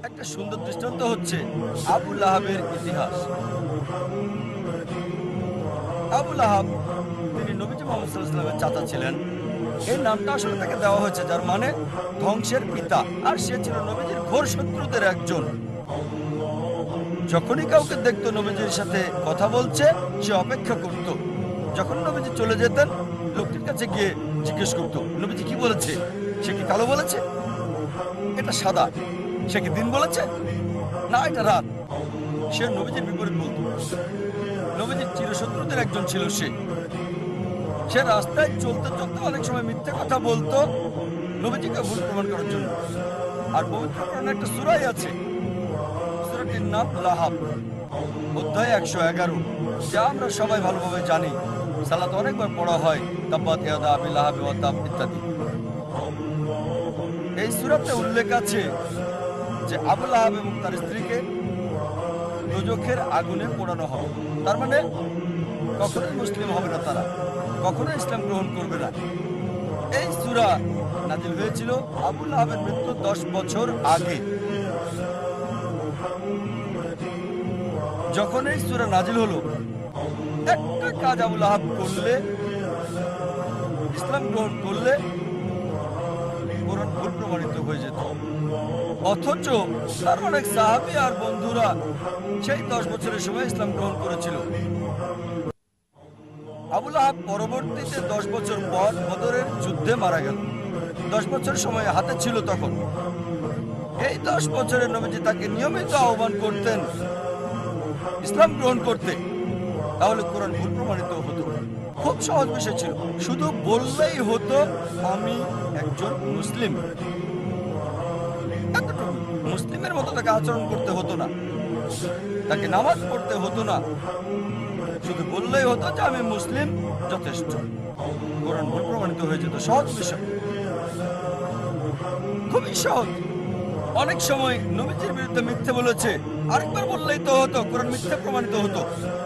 একটা সুন্দর দৃষ্টান্ত হচ্ছে আবু লাহাবের ইতিহাস। আবু লাহাব তিনি নবীজি মুহাম্মদ সাল্লাল্লাহু আলাইহি ওয়াসাল্লামের চাচা ছিলেন। এই নামটা আসলে তাকে দেওয়া হয়েছে যার মানে ধ্বংসের পিতা, আর সে ছিল নবীজির ঘোর শত্রুদের একজন। যখনই কাউকে দেখতো নবীজির সাথে কথা বলছে, সে অপেক্ষা করত। যখন নবীজি চলে যেতেন, লোকটির কাছে গিয়ে জিজ্ঞেস করতো, নবীজি কি বলেছে? সে কি কালো বলেছে? এটা সাদা। সে কি দিন বলেছে? না, এটা রাত। সে নবীজির বিপরীত বলতো। নবীজির চিরশত্রুদের একজন ছিল সে। সে রাস্তায় চলতে চলতে অনেক সময় মিথ্যে কথা বলতো নবীজিকে ভুল প্রমাণ করার জন্য। আর পবিত্র কোরআনে একটা সূরা আছে, সূরাটির নাম লাহাব, অধ্যায় 111, যা আমরা সবাই ভালোভাবে জানি। সালাতে অনেকবার পড়া হয়, তাব্বাত ইয়াদা আবি লাহাব ওয়া তাব ইত্যাদি। এই সূরাতে উল্লেখ আছে যে আবু লাহাব এবং তার স্ত্রীকে দোজখের আগুনে পোড়ানো হবে। তার মানে কখনোই মুসলিম হবে না, তারা কখনোই ইসলাম গ্রহণ করবে না। এই সূরা নাজিল হয়েছিল আবু লাহাবের মৃত্যুর 10 বছর আগে। যখন এই সূরা নাজিল হলো, একটা কাজ আবু লাহাব করলে, ইসলাম গ্রহণ করলে কোরআন ভুল প্রমাণিত হয়ে যেত। অথচ তার অনেক সাহাবী আর বন্ধুরা সেই 10 বছরের সময় ইসলাম গ্রহণ করেছিল। আবু লাহাব পরবর্তীতে 10 বছর পর বদরের যুদ্ধে মারা গেল। 10 বছর সময় হাতে ছিল তখন। এই 10 বছরের নবীজি তাকে নিয়মিত আহ্বান করতেন ইসলাম গ্রহণ করতে, তাহলে কোরআন ভুল প্রমাণিত হতো। খুব সহজ বিষয় ছিল, শুধু বললেই হতো আমি একজন মুসলিম। এতটুকু। মুসলিমের মতো তাকে আচরণ করতে হতো না, তাকে নামাজ পড়তে হতো না, শুধু বললেই হতো যে আমি মুসলিম, যথেষ্ট। কোরআন ভুল প্রমাণিত হয়ে যেত। সহজ বিষয়, খুবই সহজ। অনেক সময় নবীজির বিরুদ্ধে মিথ্যে বলেছে, আরেকবার বললেই তো হতো, কোরআন মিথ্যে প্রমাণিত হতো।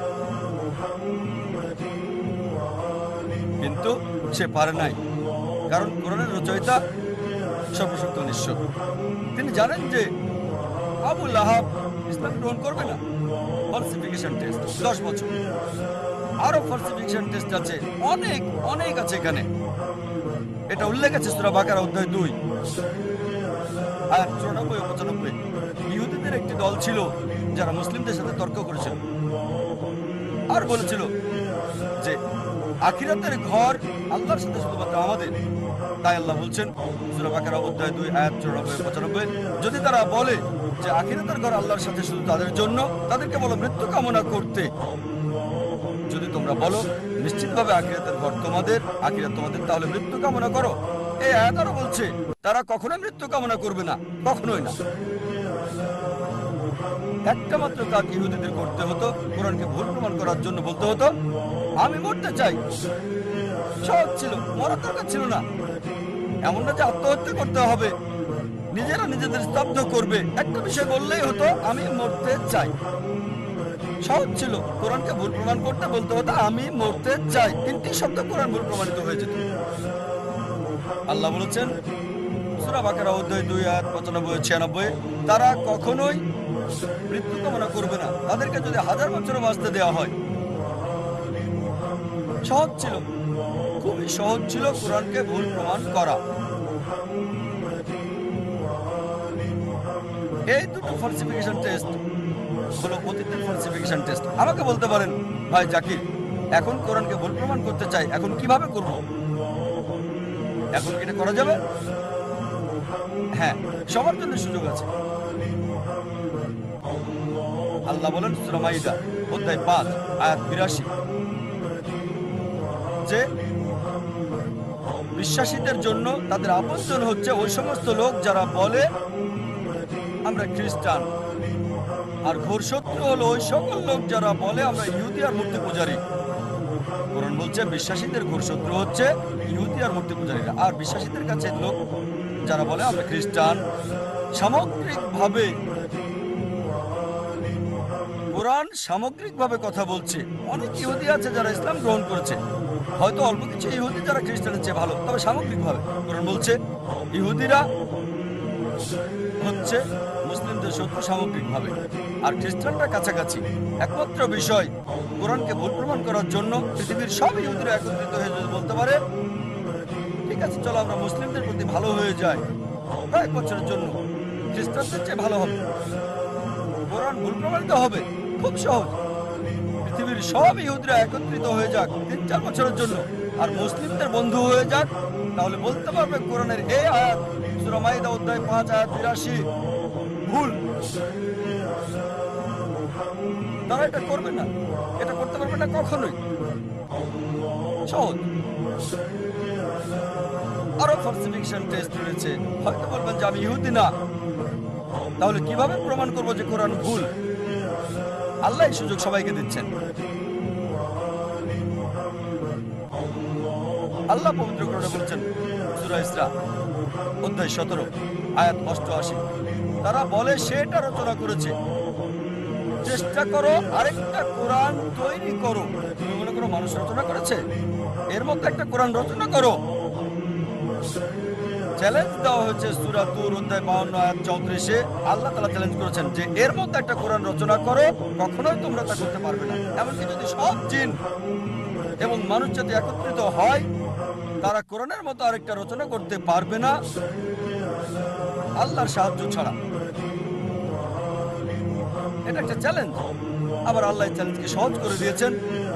কিন্তু সে পারে নাই, কারণ কোরআনের রচয়িতা সর্বশক্ত নিঃস্ব। তিনি জানেন যে আবু লাহাব ইসলাম গ্রহণ করবে না। ফলসিফিকেশন টেস্ট 10 বছর। আরো ফলসিফিকেশন টেস্ট আছে, অনেক অনেক আছে এখানে। এটা উল্লেখ আছে সূরা বাকারা অধ্যায় 2 আয়াত 94 ও 95। ইহুদিদের একটি দল ছিল যারা মুসলিমদের সাথে তর্ক করেছিল আর বলেছিল যে আখিরাতের ঘর আল্লাহর সাথে শুধুমাত্র আমাদের। তাই আল্লাহ বলছেন সূরা বাকারা অধ্যায় 2 আয়াত 94 ও 95, যদি তারা বলে যে আখিরাতের ঘর আল্লাহর সাথে শুধু তাদের জন্য, তাদেরকে বলো মৃত্যু কামনা করতে। যদি তোমরা বলো নিশ্চিতভাবে আখিরাতের ঘর তোমাদের, আখিরাত তোমাদের, তাহলে মৃত্যু কামনা করো। এই আয়াত আরো বলছে তারা কখনোই মৃত্যু কামনা করবে না, কখনোই না। একটা মাত্র কাজ ইহুদিদের করতে হতো, কোরআনকে ভুল প্রমাণ করার জন্য বলতে হতো আমি মরতে চাই। সহজ ছিল, মরার দরকার ছিল না। এমন না যে আত্মহত্যা করতে হবে, নিজেরা নিজেদের স্তব্ধ করবে। একটা বিষয় বললেই হতো আমি মরতে চাই। সহজ ছিল। কোরআনকে ভুল প্রমাণ করতে বলতে হতো আমি মরতে চাই। 3টি শব্দ কোরআন ভুল প্রমাণিত হয়ে যেত। আল্লাহ বলেছেন সূরা বাকারা অধ্যায় 2 আয়াত 95 ও 96, তারা কখনোই মৃত্যু কামনা করবে না, তাদেরকে যদি 1000 বছরও বাঁচতে দেওয়া হয়। সহজ ছিল, খুবই সহজ ছিল কোরআনকে ভুল প্রমাণ করা। এই দুটো ফলসিফিকেশন টেস্ট হলো অতীতের ফলসিফিকেশন টেস্ট। আমাকে বলতে পারেন ভাই জাকির, এখন কোরআনকে ভুল প্রমাণ করতে চাই, এখন কিভাবে করব? এখন কি এটা করা যাবে? হ্যাঁ, সবার জন্য সুযোগ আছে। আল্লাহ বলেন সূরা মাইদা অধ্যায় 5 আয়াত 82 যে বিশ্বাসীদের জন্য তাদের আপনজন হচ্ছে ওই সমস্ত লোক যারা বলে আমরা খ্রিস্টান, আর ঘোর শত্রু হলো ওই সকল লোক যারা বলে আমরা ইহুদি আর মূর্তি পূজারী। কোরআন বলছে বিশ্বাসীদের ঘোর শত্রু হচ্ছে ইহুদি আর মূর্তি পূজারীরা, আর বিশ্বাসীদের কাছে লোক যারা বলে আমরা খ্রিস্টান। সামগ্রিকভাবে কোরআন সামগ্রিকভাবে কথা বলছে। অনেক ইহুদি আছে যারা ইসলাম গ্রহণ করেছে, হয়তো অল্প কিছু ইহুদি যারা খ্রিস্টানের চেয়ে ভালো, তবে সামগ্রিকভাবে কোরআন বলছে ইহুদিরা হচ্ছে মুসলিম মুসলিমদের শত্রু সামগ্রিকভাবে, আর খ্রিস্টানরা কাছাকাছি। একমাত্র বিষয়, কোরআনকে ভুল প্রমাণ করার জন্য পৃথিবীর সব ইহুদিরা একত্রিত হয়ে যদি বলতে পারে, ঠিক আছে চলো আমরা মুসলিমদের প্রতি ভালো হয়ে যাই, কয়েক বছরের জন্য খ্রিস্টানদের চেয়ে ভালো হবে, কোরআন ভুল প্রমাণিত হবে, খুব সহজ। পৃথিবীর সব ইহুদিরা একত্রিত হয়ে যাক 3-4 বছরের জন্য, আর মুসলিমদের বন্ধু হয়ে যাক, তাহলে বলতে পারবে কোরআনের এই আয়াত সূরা মাইদা অধ্যায় 5 আয়াত 82 ভুল। তারা এটা করবে না, এটা করতে পারবে না কখনোই। সহজ। আরো ফলসিফিকেশন টেস্ট রয়েছে। হয়তো বলবেন যে আমি ইহুদি না, তাহলে কিভাবে প্রমাণ করবো যে কোরআন ভুল? আল্লাহ এই সুযোগ সবাইকে দিচ্ছেন। আল্লাহ পবিত্র কোরআনে বলছেন সূরা ইসরা অধ্যায় 17 আয়াত 88, তারা বলে সে এটা রচনা করেছে। চেষ্টা করো আরেকটা কোরআন তৈরি করো। তুমি মনে করো মানুষ রচনা করেছে? এর মধ্যে একটা কোরআন রচনা করো। চ্যালেঞ্জ দেওয়া হয়েছে সূরা তুর অধ্যায় 52 আয়াত 34-এ। আল্লাহ তাআলা চ্যালেঞ্জ করেছেন যে এর মধ্যে একটা কোরআন রচনা করো, কখনোই তোমরা তা করতে পারবে না। এমনকি যদি সব জিন এবং মানুষ যদি একত্রিত হয়, তারা কোরআনের মতো আরেকটা রচনা করতে পারবে না আল্লাহর সাহায্য ছাড়া। এটা একটা চ্যালেঞ্জ। আবার আল্লাহ চ্যালেঞ্জকে সহজ করে দিয়েছেন।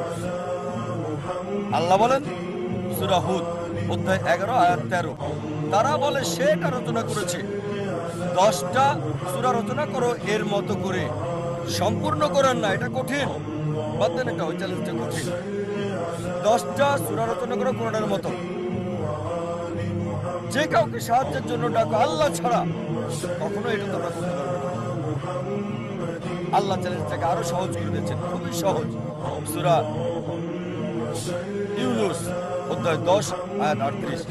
আল্লাহ বলেন সূরা হুদ অধ্যায় 11 আয়াত 13, তারা বলে সে এটা রচনা করেছে। 10টা সূরা রচনা করো এর মতো করে। সম্পূর্ণ কোরআন না, এটা কঠিন। বাদ দেন, এটা ওই চ্যালেঞ্জটা কঠিন। 10টা সূরা রচনা করো কোরআনের মতো। যে কাউকে সাহায্যের জন্য ডাকো আল্লাহ ছাড়া, কখনো এটা তোমরা করতে পারবে না। আল্লাহ চ্যালেঞ্জটাকে আরো সহজ করে দিয়েছেন, খুবই সহজ। সূরা ইউনূস অধ্যায় 10 আয়াত 38,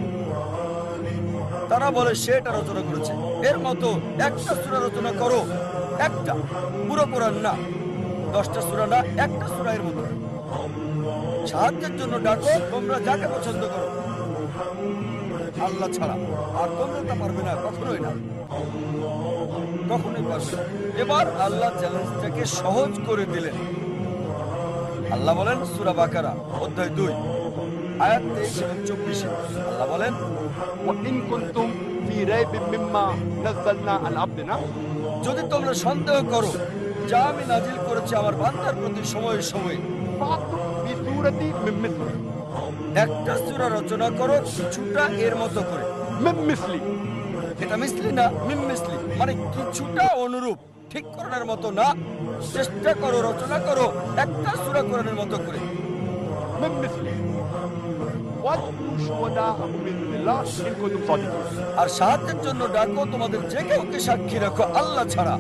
তারা বলে সে এটা রচনা করেছে। এর মতো একটা সূরা রচনা করো, একটা, পুরো কোরআন না, 10টা সূরা না, একটা সূরা এর মতো। সাহায্যের জন্য ডাকো তোমরা যাকে পছন্দ করো আল্লাহ ছাড়া, আর তোমরা তা পারবে না, কখনোই না, কখনোই পারবে না। এবার আল্লাহ চ্যালেঞ্জটাকে সহজ করে দিলেন। আল্লাহ বলেন সূরা বাকারা অধ্যায় 2 আয়াত 23 এবং 24-এ, আল্লাহ বলেন وإن كنتم في ريب مما نزلنا على عبدنا, যদি তোমরা সন্দেহ করো যা আমি নাজিল করেছি আমার বান্দার প্রতি সময়ে সময়ে, فأتوا بسورة من مثله, একটা সূরা রচনা করো কিছুটা এর মতো করে। من مثلي, এটা মিসলি না, মিম মিসলি, মানে কিছুটা অনুরূপ, ঠিক কোরআনের মতো না। চেষ্টা করো, রচনা করো একটা সূরা কোরআনের মতো করে। من مثلي وادعوا شهداءكم من دون الله إن كنتم صادقين, আর সাহায্যের জন্য ডাকো তোমাদের যে কাউকে সাক্ষী রাখো আল্লাহ ছাড়া,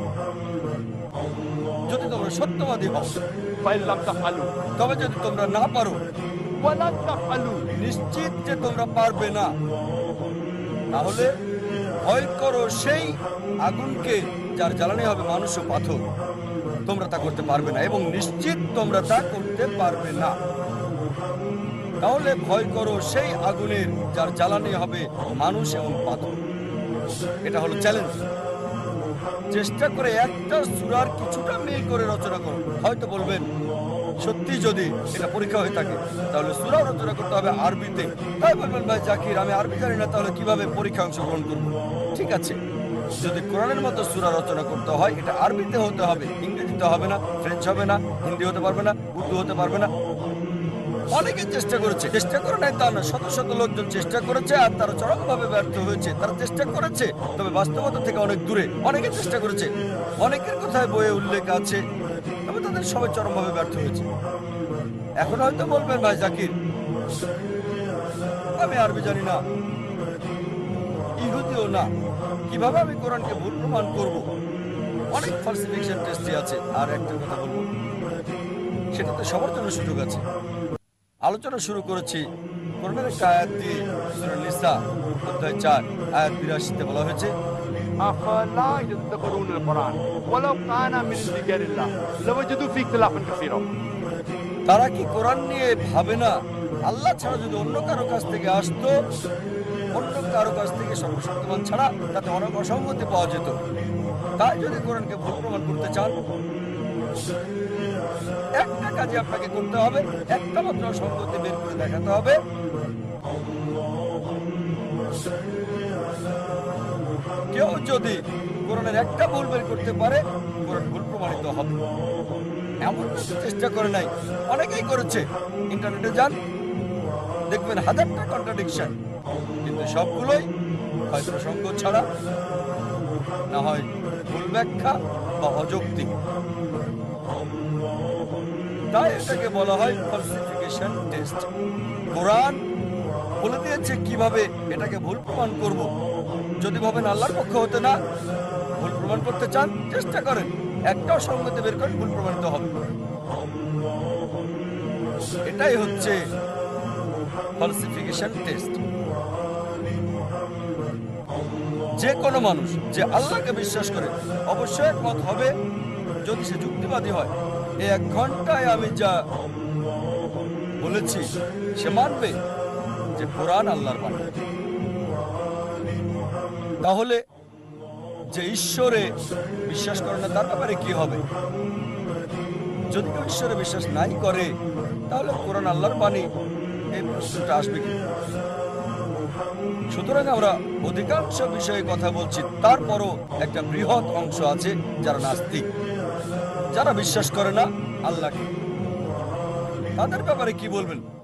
যদি তোমরা সত্যবাদী হও। فإن لم تفعلوا তবে যদি তোমরা না পারো, ولن تفعلوا, নিশ্চিত যে তোমরা পারবে না, তাহলে ভয় করো সেই আগুনকে যার জ্বালানি হবে মানুষ ও পাথর। তোমরা তা করতে পারবে না, এবং নিশ্চিত তোমরা তা করতে পারবে না। তাহলে ভয় করো সেই আগুনের যার জ্বালানি হবে মানুষ এবং পাথর। এটা হলো চ্যালেঞ্জ। চেষ্টা করে একটা সূরার কিছুটা মিল করে রচনা করো। হয়তো বলবেন সত্যি যদি এটা পরীক্ষা হয়ে থাকে তাহলে সূরা রচনা করতে হবে আরবিতে। তাই বলবেন ভাই জাকির আমি আরবি জানি না, তাহলে কিভাবে পরীক্ষা অংশগ্রহণ করব? ঠিক আছে, যদি কোরআনের মতো সূরা রচনা করতে হয় এটা আরবিতে হতে হবে, ইংরেজিতে হবে না, ফ্রেঞ্চ হবে না, হিন্দি হতে পারবে না, উর্দু হতে পারবে না। অনেকে চেষ্টা করেছে, চেষ্টা করে নাই তা না, শত শত লোকজন চেষ্টা করেছে আর তারা চরমভাবে ব্যর্থ হয়েছে। তারা চেষ্টা করেছে তবে বাস্তবতা থেকে অনেক দূরে। অনেকে চেষ্টা করেছে, অনেকের কথায় বইয়ে উল্লেখ আছে, তবে তাদের সবাই চরমভাবে ব্যর্থ হয়েছে। এখন হয়তো বলবেন ভাই জাকির আমি আরবি জানি না, ইহুদিও না, কিভাবে আমি কোরআনকে ভুল প্রমাণ করব? অনেক ফলসিফিকেশন টেস্টই আছে। আর একটা কথা বলবো, সেটাতে সবার জন্য সুযোগ আছে। আলোচনা শুরু করেছি কোরআনের একটা আয়াত দিয়ে। সূরা নিসা অধ্যায় 4 আয়াত 82-তে বলা হয়েছে أفلا يتدبرون القرآن ولو كان من عند غير الله لوجدوا فيه اختلافا كثيرا, তারা কি কোরআন নিয়ে ভাবে না আল্লাহ ছাড়া যদি অন্য কারো কাছ থেকে আসতো, অন্য কারো কাছ থেকে সর্বশক্তিমান ছাড়া তাতে অনেক অসঙ্গতি পাওয়া যেত। তাই যদি কোরআনকে ভুল প্রমাণ করতে চান, একটা কাজে আপনাকে করতে হবে, একটা মাত্র সঙ্গতি বের করে দেখাতে হবে। কেউ যদি কোরআনের একটা ভুল বের করতে পারে, কোরআন ভুল প্রমাণিত হবে। এমন চেষ্টা করে নাই, অনেকেই করেছে। ইন্টারনেটে যান, দেখবেন হাজারটা কন্ট্রাডিকশন, কিন্তু সবগুলোই হয় প্রসঙ্গ ছাড়া, না হয় ভুল ব্যাখ্যা বা অযৌক্তিক। তাই এটাকে বলা হয় ফলসিফিকেশন টেস্ট। কোরআন বলে দিয়েছে কিভাবে এটাকে ভুল প্রমাণ করব। যদি ভাবেন আল্লাহর পক্ষ হতে না, ভুল প্রমাণ করতে চান, চেষ্টা করেন, একটাও সঙ্গতি বের করেন, ভুল প্রমাণিত হবে। এটাই হচ্ছে ফলসিফিকেশন টেস্ট। যে কোনো মানুষ যে আল্লাহকে বিশ্বাস করে অবশ্যই একমত হবে, যদি সে যুক্তিবাদী হয়। এই 1 ঘন্টায় আমি যা বলেছি সে মানবে যে কোরআন আল্লাহর বাণী। তাহলে যে ঈশ্বরে বিশ্বাস করে না তার ব্যাপারে কি হবে? যদি কেউ ঈশ্বরে বিশ্বাস নাই করে, তাহলে কোরআন আল্লাহর বাণী, এই প্রশ্নটা আসবে কি? সুতরাং আমরা অধিকাংশ বিষয়ে কথা বলছি, তারপরও একটা বৃহৎ অংশ আছে যারা নাস্তিক, যারা বিশ্বাস করে না আল্লাহকে। তাদের ব্যাপারে কি বলবেন?